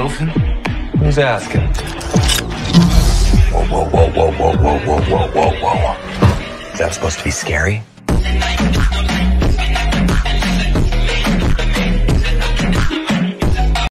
Wilson? Who's asking? Whoa, whoa, whoa, whoa, whoa, whoa, whoa, whoa, whoa, whoa. Is that supposed to be scary?